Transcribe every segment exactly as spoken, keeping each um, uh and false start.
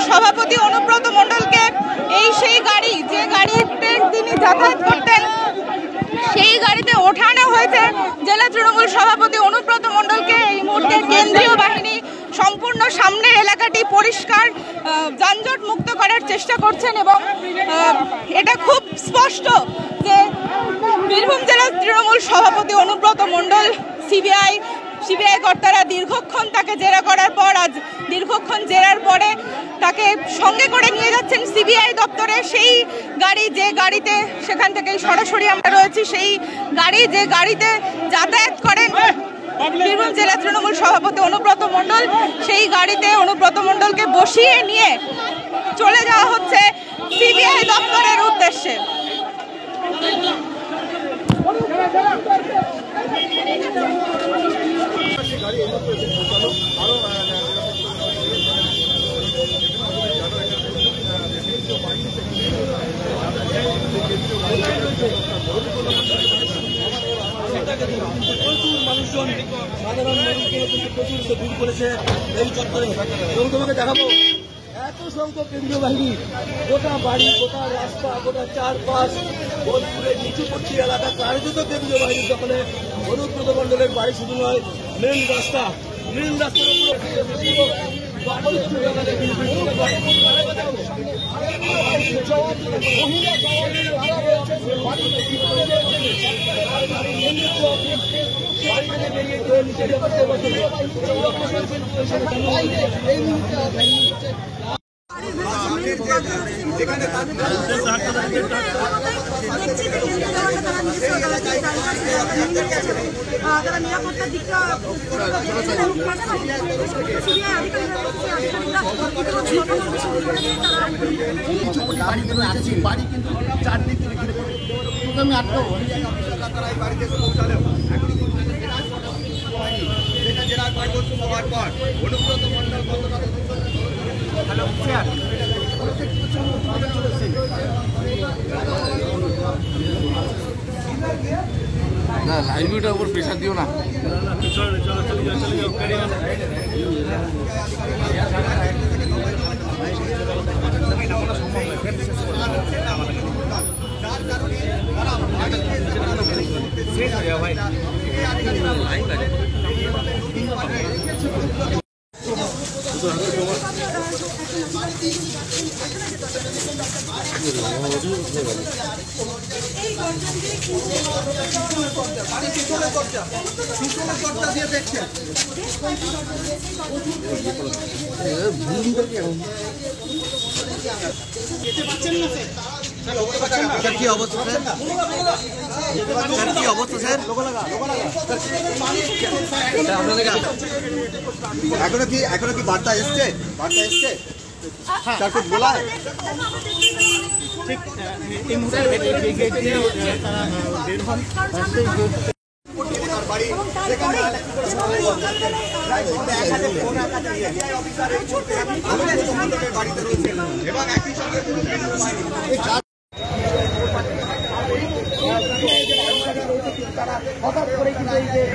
সভাপতি অনুব্রত মণ্ডলকে এই সেই গাড়ি যে গাড়িতে তিনি যাতায়াত করতেন সেই গাড়িতে ওঠানো হয়েছে। জেলা তৃণমূল সভাপতি অনুব্রত মণ্ডলকে এই মুহূর্তে কেন্দ্রীয় বাহিনী সম্পূর্ণ সামনের এলাকাটি পরিষ্কার যানজট মুক্ত করার চেষ্টা করছেন এবং এটা খুব স্পষ্ট যে বীরভূম জেলার তৃণমূল সভাপতি অনুব্রত মণ্ডল সিবিআই সিবিআই কর্তারা দীর্ঘক্ষণ তাকে জেরা করার পর আজ দীর্ঘক্ষণ জেরার পরে তাকে সঙ্গে করে নিয়ে যাচ্ছেন সিবিআই দপ্তরে। সেই গাড়ি যে গাড়িতে সেখান থেকে সরাসরি আমরা রয়েছি সেই গাড়ি যে গাড়িতে যাতায়াত করেন বীরভূম জেলা তৃণমূল সভাপতি অনুব্রত মণ্ডল সেই গাড়িতে অনুব্রত মণ্ডলকে বসিয়ে নিয়ে চলে যাওয়া হচ্ছে সিবিআই দপ্তরের উদ্দেশ্যে। প্রচুর মানুষজন সাধারণ মানুষকে কিন্তু প্রচুর দূর করেছে এই চত্বরে এবং তোমাকে দেখাবো এত সংখ্যক কেন্দ্রীয় বাহিনী গোটা বাড়ি গোটা রাস্তা গোটা চারপাশ বোলপুরের নিচুপট্টি এলাকা কার্যত কেন্দ্রীয় বাহিনীর দখলে অনুব্রত মণ্ডলের বাড়ি শুধু নয় মেন রাস্তা মেন রাস্তার তারা নিরাপত্তার দিকটা বাড়ি কিন্তু চারদিক থেকে ঘিরে তোকে আমি আটকাবো বাড়িতে পৌঁছালেও জেলার পার্বত্য হওয়ার পর অনুব্রত মণ্ডল হ্যালো স্যার না লাইব্রেরিটার উপর প্রেশার দিও না চলো চলো চলে যাও চলে যাও শেষ হয়ে যাও ভাই লাইন লাগে কি অবস্থা স্যার কি অবস্থা স্যার এখনো কি এখনো কি বার্তা এসছে বার্তা এসছে স্যার কুছ বলা ঠিক এই হঠাৎ করে কিন্তু এই যে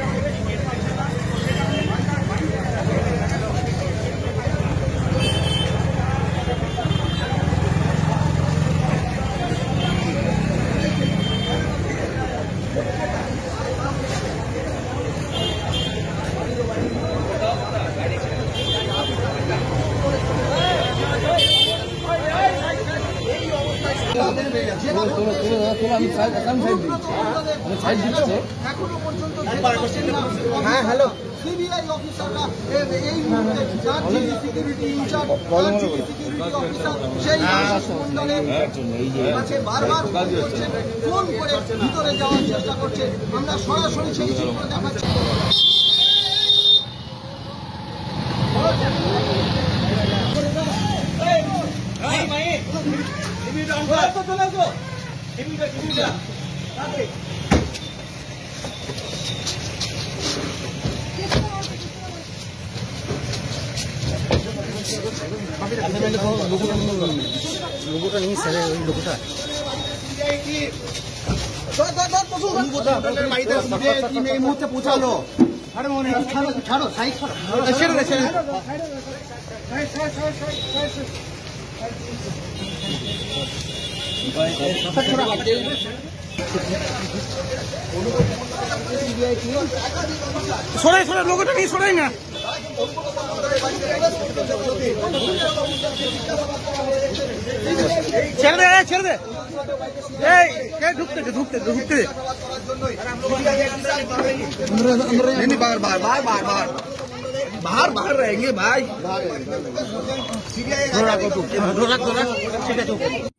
হ্যাঁ হ্যালো সিবিআই অফিসাররা এই মুহূর্তে যার যিনি সিকিউরিটি ইনচার্জ সিকিউরিটি অফিসার সেই মণ্ডলের কাছে বারবার ফোন করে ভিতরে যাওয়ার চেষ্টা করছে। আমরা সরাসরি সেই চিত্র দেখাচ্ছি। লোগোটা নেই স্যার ওই লোগোটা এই মুহূর্তে পৌঁছালো ছাড়ো ছাড়ো সাইড ছাড়ো সরাই সরাই লোকটা নিয়ে সরাই না ছেড়ে দে ছেড়ে দে এই ঢুকতে ঢুকতে ঢুকতে नहीं बाहर बाहर बाहर बाहर बाहर बाहर बाहर रहेंगे भाई ठीक है